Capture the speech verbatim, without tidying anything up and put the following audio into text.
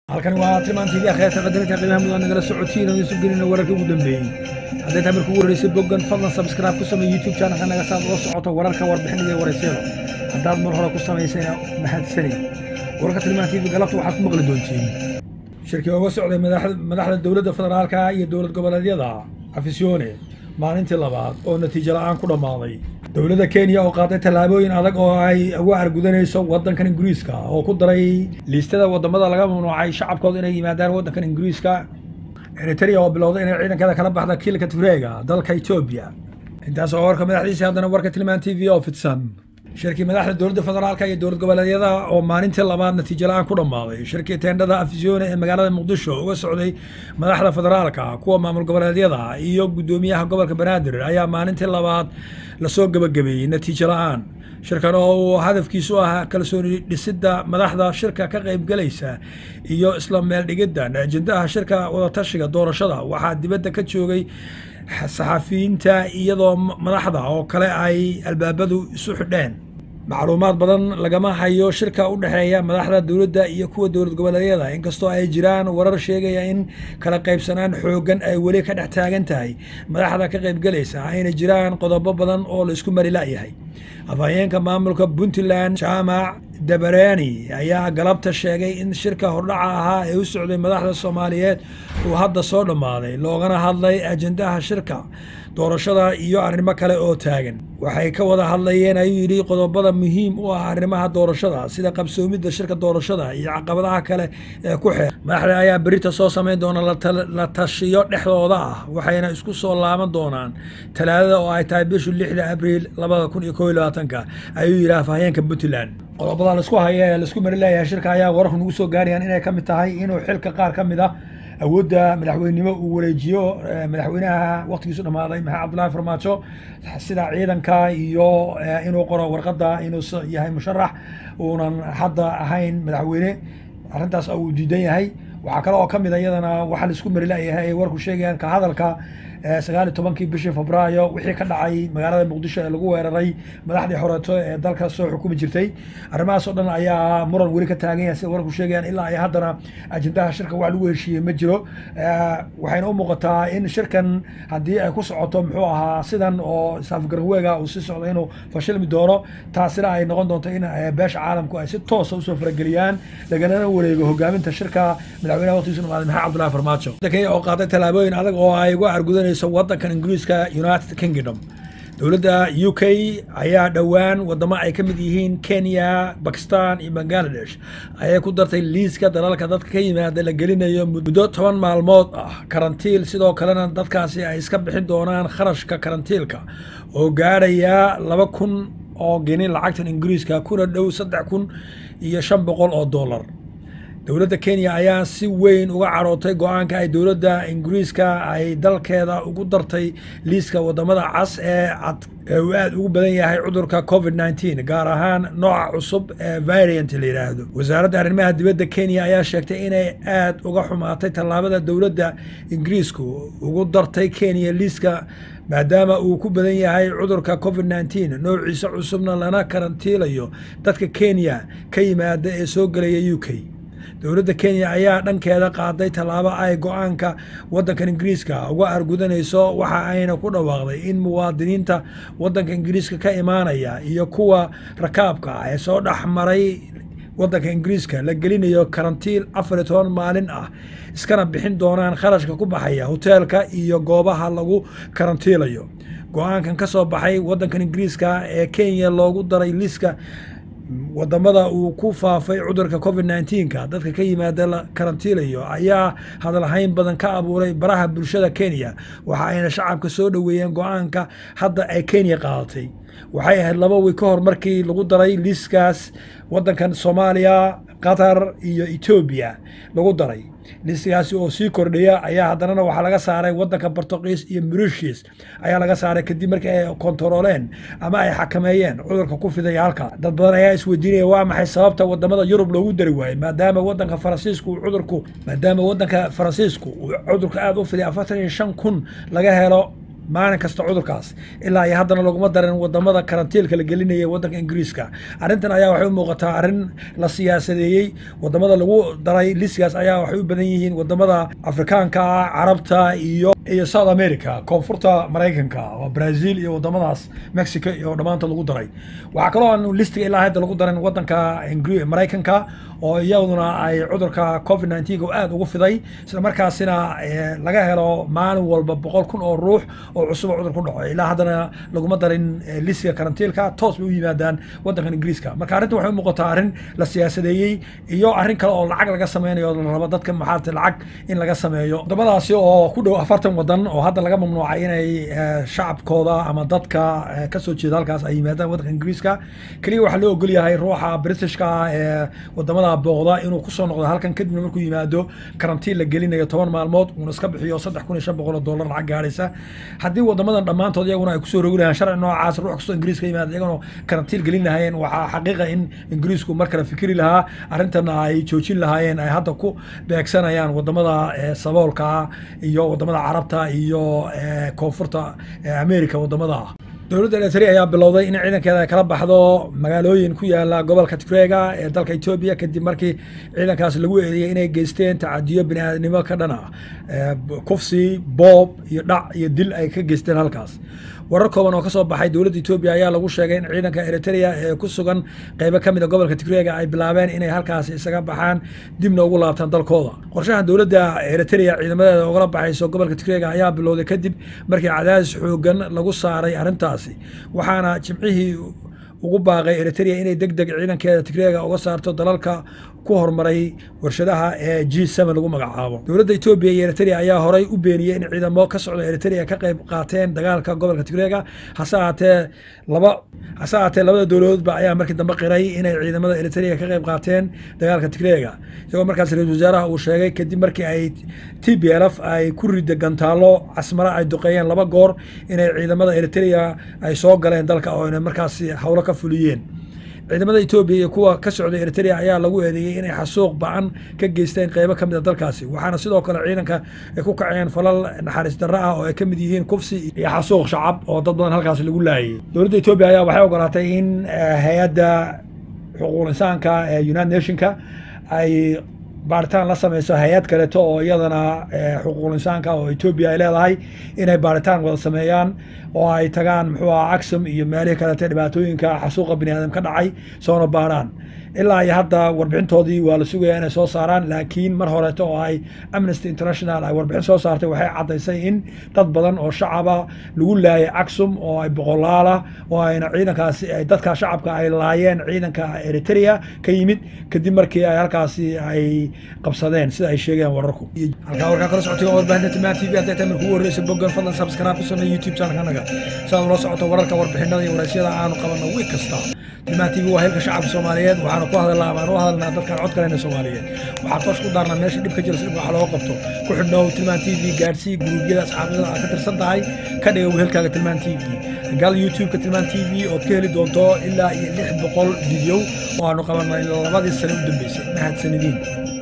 halkan waa tilmaantii akhayta qadarinta qiimaha mudan nagala socotiin oo isu gelin wararka ugu dambeeyay haddii tabar ku wareysay boggan fadlan subscribe ku samee YouTube channel naga saad oo socoto wararka warbixinada waraysiga haddaad mar hore ku samaysayna mahadsanid wararka tilmaantii galabta waxaad ku maqli doontiin shirkii uga socday madaxda dawladda federaalka iyo dawlad goboleedyada afisyoone maalintii labaad oo natiijo la'aan ku dhamaaday dawladda Kenya oo qaaday tallaabooyin adag oo ay uga argudanayso wadankan Ingiriiska oo ku daray liistada wadamada laga mamnuucay shacabkooda inay yimaadaan wadankan Ingiriiska Eritrea oo bilowday inay ciidankeeda kala baxda kiilka Tigreega dalka Ethiopia intaas oo warka madaxdiisa haddana warka tilmaan T V oo fidsan shirkii madaxda dawladda federaalka iyo dawlad goboleedyada oo maalintii labaad natiijo la'aan ku dhamaaday shirkii teendhada afisyoone ee magaalada Muqdisho uga socday madaxda federaalka kuwa maamul goboleedyada iyo gudoomiyaha gobolka Banaadir ayaa maalintii labaad la soo gabagabeeyay natiijo la'aan shirkan oo hadafkiisu ah kalsooni dhisidda madaxda shirka ka qayb galaysa iyo isla meel dhigidda ajendaha shirka wada tashiga doorashada waxaa dibadda ka joogay saxafiyiinta iyadoo madaxda oo kale ay albaabadu isu xidheen macluumaad badan lagama hayo shirka u dhaxeeya madaxda dawladda iyo kuwa dawlad goboleedyada inkastoo ay jiraan warar sheegaya in kala qaybsanaan xoogan ay weli ka dhex taagan tahay madaxda ka qayb galaysa ayna jiraan qodobo badan oo la isku mari la'yahay afhayeenka maamulka Puntland Jaamac Dabarani ayaa galabta sheegay in shirka hordhaca ahaa ee u socday madaxda Soomaaliyeed uu hadda soo dhamaaday loogana hadlay ajendaha shirka doorashada iyo arrimo kale oo taagan waxay ka wada hadlayeen ayuu yidhi qodobada muhiim u ah arrimaha doorashada sida qabsoomidda shirka doorashada iyo caqabadaha kale ee ku xeeran madaxda ayaa berita soo samayn doona la tashiyo dhexdooda ah waxayna isku soo laaban doonaan talaadada oo ay tahay bisha lixda Abriil laba kun iyo kow iyo labaatan ayuu yidhi afhayeenka Puntland qodobada la isku haya la isku mari leeyahay shirka ayaa wararku nagu soo gaarayaan inay ka mid tahay inuu xilka qaar ka mid ah awoodda madaxweynimo uu wareejiyo madaxweynaha waqtigiisu dhamaaday Maxamed Cabdullaahi Farmaajo sida ciidanka iyo inuu qoro warqadda inuu yahay musharax uunan hadda ahayn madaxweyne arrintaas uu diidan yahay waxaa kale oo ka mid ah iyadana waxa la isku mari leeyahay ay warku sheegayaan ka hadalka sagaal iyo tobankii bishii Febraayo wixii ka dhacay magaalada Muqdisho ee lagu weeraray madaxdii xoreeto ee dalka soo xukumi jirtay arrimahaas oo dhan ayaa muran weli ka taagan yahay sida warku sheegayaan ilaa ay haddana ajendaha shirka wax lagu heshiiyey ma jiro waxayna u muuqataa in shirkan haddii ay ku socoto muxuu ahaa sidan oo saafgarweega uu si socdo inuu fashilmi doono taasina ay noqon doonto in beesha caalamku ay si toos ah u soo farageliyaan lagana wareego hogaaminta shirka madaxweynaha waqtigiisu dhamaaday Maxamed Cabdullaahi Farmaajo Kenya oo qaaday tallaabooyin adag oo ay uga argudanayso wadankan Ingiriiska United Kingdom dawladda U K ayaa dhawaan wadamo ay ka mid yihiin Kenya, Pakistan iyo Bangladesh ayay ku dartay liiska dalalka dadka ka yimaada la gelinayo muddo toban maalmood ah karantiil sidoo kalena dadkaasi ay iska bixin doonaan kharashka karantiilka oo gaaraya laba kun oo geni lacagtan Ingiriiska kuna dhow saddex kun iyo shan boqol oo dollar dawladda Kenya ayaa si weyn uga carootay go'aanka ay dawladda Ingiriiska ay dalkeeda ugu dartay liiska wadamada cas ee cad ee uu aad ugu badan yahay cudurka COVID nineteen gaar ahaan nooca cusub ee variant la yiraahdo wasaaradda arrimaha dibadda Kenya ayaa sheegtay inay aad uga xumaatay tallaabada dawladda Ingiriisku ugu dartay Kenya liiska maadaama uu ku badan yahay cudurka COVID nineteen noociisa cusubna lana karantiilayo dadka Kenya ka yimaada ee soo galaya U K dawladda Kenya ayaa dhankeeda qaaday tallaabo ay go'aanka wadankan Ingiriiska uga argudanayso waxa ayna ku dhawaaqday in muwaadiniinta wadanka Ingiriiska ka imaanaya iyo kuwa rakaabka ay soo dhaxmaray wadanka Ingiriiska la gelinayo karantiil afar iyo toban maalin ah iskana bixin doonaan kharashka ku baxaya hoteelka iyo goobaha lagu karantiilayo go'aankan ka soo baxay wadankan Ingiriiska ee Kenya loogu daray liiska wadamada uu ku faafay cudurka COVID nineteen ka dadka ka yimaada la karantiilayo ayaa hadalhayn badan ka abuuray baraha bulshada Kenya waxa ayna shacabka soo dhaweeyeen go'aanka hadda ay Kenya qaadatay waxay ahayd laba wiil ka hor markii lagu daray liiskaas wadankan Soomaaliya Qatar iyo Ethiopia lagu daray liiskaasi oo sii kordhaya ayaa haddana waxa laga saaray wadanka Portuguese iyo Mauritius ayaa laga saaray kadib markii ay kontrooleen ama ay xakameeyeen cudurka ku fiday halka dad badan ayaa isweydiinaya waa maxay sababta wadamada Yurub loogu dari waayay maadaama wadanka Faransiisku cudurku maadaama wadanka Faransiisku cudurka aad u fiday afartan iyo shan kun laga helo maalin kasta cudurkaas ilaa iyo haddana laguma darin wadamada karantiilka la gelinayay waddanka ingiriiska arrintan ayaa waxay u muuqataa arrin la siyaasadeeyey wadamada lagu daray listigaas ayaa waxay u badan yihiin wadamada afrikaanka ah carabta iyo iyo south america koonfurta maraykanka oo brazil iyo wadamadaas mexico iyo dhammaantood lagu daray waxaa kaloo aan listiga ilaa hadda lagu darin waddanka maraykanka oo iyaduna ay cudurka covid nineteen oo aad ugu fiday isla markaasina laga helo maalin walba boqol kun oo ruux oo cusub cudur ku dhaco ilaa haddana laguma darin listiga karantiilka toos bay u yimaadaan waddankan ingiriiska marka arrinta waxay u muuqataa arrin la siyaasadeeyey iyo arrin kale oo lacag laga sameynayo la rabo dadka maxaata lacag in laga sameeyo wadamadaasi oo ku dhow afartan wadan oo hadda laga mamnuucay inay shacabkooda ama dadka kasoo jeeda halkaas ay yimaadaan waddanka ingiriiska keliya waxaa loo ogol yahay ruuxa britishka ee wadamada booqda inuu kusoo noqdo halkan kadibna markuu yimaado karantiin la gelinayo toban maalmood uuna iska bixiyo saddex kun iyo shan boqol oo dollar lacag gaadhaysa haddii wadamadan dhammaantood iyaguna ay kusoo rogi lahayeen sharci noocaas ruux kastoo ingiriiska yimaada iyaguna karantiin gelin lahaayeen waxaa xaqiiqa in ingiriisku mar kale fikiri lahaa arrintana ay joojin lahaayeen ay hadda ku beegsanayaan wadamada saboolka iyo wadamada carabta iyo koonfurta america wadamada ah dowladda Eritrea ayaa bilowday in ciidankeeda ay kala baxdo magaalooyin ku yaala gobolka Tigreega ee dalka Ethiopia kadib markii ciidankaas lagu eedeeyay inay geysteen tacadiyo bini'aadanimo ka dhan ah kufsi boob iyo dhac iyo dil ay ka geysteen halkaas warar kooban oo ka soo baxay dowladda Ethiopia ayaa lagu sheegay in ciidanka Eritrea ee ku sugan qaybo ka mid ah gobolka Tigreega ay bilaabeen inay halkaas isaga baxaan dibna ugu laabtaan dalkooda qorshaha dowladda Eritrea ciidamadeeda uga baxayso gobolka Tigreega ayaa bilowday kadib markii cadaadis xoogan lagu saaray arrintaas waxaana jimcihii ugu baaqay Eritrea inay degdeg ciidankeeda Tigreega uga saarto dalalka ku hormaray warshadaha ee G seven lagu magacaabo dowladda Ethiopia iyo Eritrea ayaa horay u beeniyay in ciidamo ka socda Eritrea ka qayb qaateen dagaalka gobolka Tigreega hase ahaatee laba hase ahaatee labada dowladoodba ayaa markii dambe qiray inay ciidamada Eritrea ka qayb qaateen dagaalka Tigreega isagoo markaas ra'iisul wasaaraha uu sheegay kadib markii ay T P L F ay ku riday gantaalo casmara ay duqeeyeen laba goor inay ciidamada Eritrea ay soo galeen dalka oo inay markaas hawlo ka fuliyeen ciidamada Ethiopia iyo kuwa ka socda Eritrea ayaa lagu eedeeyay inay xasuuq ba'an ka geysteen qaybo ka mid ah dalkaasi waxaana sidoo kale ciidanka ay ku kaceen falal naxariis darro ah oo ay ka mid yihiin kufsi iyo xasuuq shacab oo dad badan halkaas lagu laayay dowladda Ethiopia ayaa waxay ogolaatay in hay'adda xuquuqul insaanka ee United Nationka ay baaritaan la samayso hay'ad kaleeto oo iyadana xuquuqul insaanka oo Ethiopia ay leedahay inay baaritaan wada sameeyaan oo ay tagaan muxuu ahaa Aksum iyo meelaha kaleeto dhibaatooyinka xasuuqa bini'aadam ka dhacay soona baaraan ilaa iyo hadda warbixintoodii waa la sugayaa inay soo saaraan laakiin mar horeeto oo ay Amnesty International ay warbixin soo saartay waxay caddaysay in dad badan oo shacaba lagu laayay Aksum oo ay boqolaala oo ayna ciidankaasi ay dadka shacabka ay laayeen ciidanka Eritrea ka yimid kadib markii ay halkaasi ay qabsadeen sida ay sheegayaan wararku halka warka kala socotay oo warbaahinta Timaan T V hadda tan ku wareysa boggan fadlan subscribe ku samee YouTube channel-kanaga saad ula socoto wararka warbixinada iyo waraysiga aanu qabano week kasta Timaan T V waa helka shacabka Soomaaliyeed waxaan ku hadalnaa baan u hadalnaa dadka cod kale ee Soomaaliyeed waxaan toos ku daarnaa meesha dhibka jira si waxa loo qabto ku xidhnow Timaan T V gaarsii gurubyada asxaabada aad ka tirsan tahay ka dhigo helkaaga Timaan T V gal YouTube ka Timaan T V oo ka heli doonto ilaa iyo lix boqol video oo aanu qabanay labadii sano u dambeysay mahadsanidin